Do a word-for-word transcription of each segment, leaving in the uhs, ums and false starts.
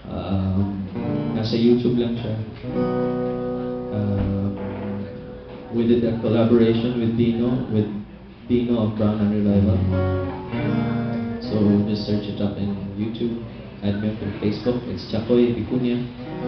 Um, nasa YouTube lang siya. Uh, we did a collaboration with Dino, with Dino of Brown and Revival. So just search it up in YouTube. Add me on Facebook. It's Chuckoy Vicuña.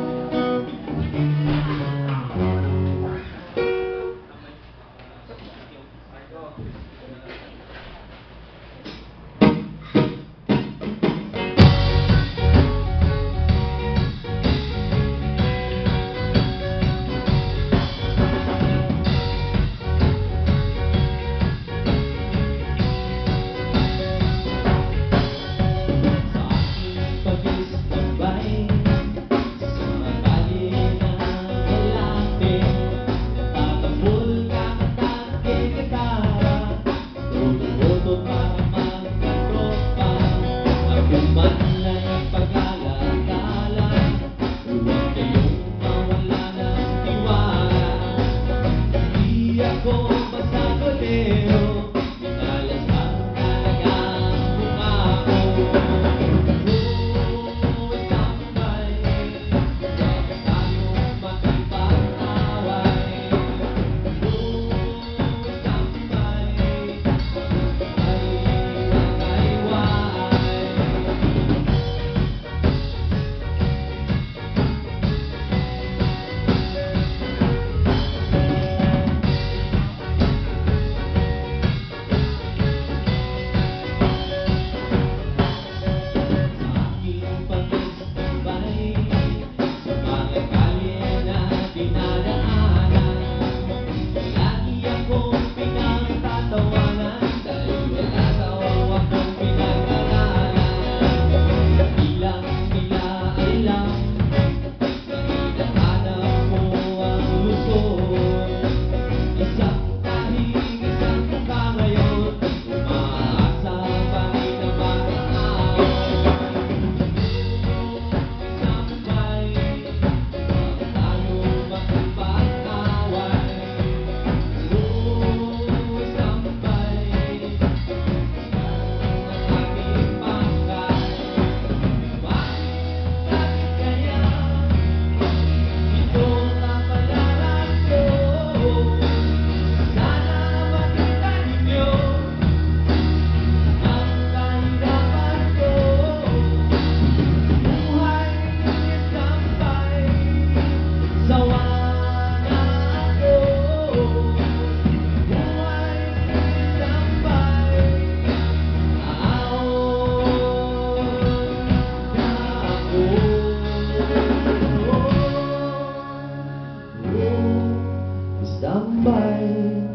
Istambay,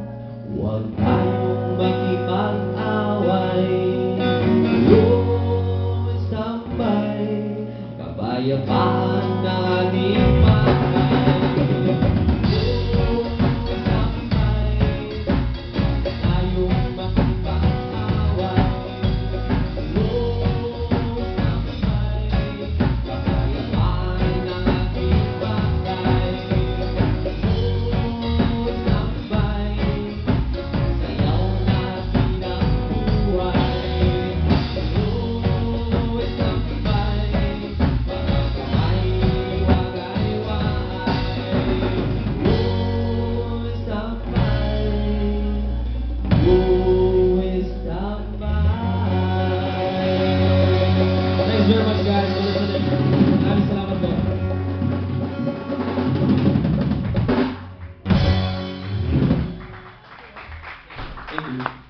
huwag tayong makipag-away. Oh, Istambay, kapayapaan na ating pagkay. Oh, Istambay, huwag tayong makipag-away. Oh, Istambay, kapayapaan na ating pagkay. Thanks very much, guys, for listening. Maraming salamat po. Thank you.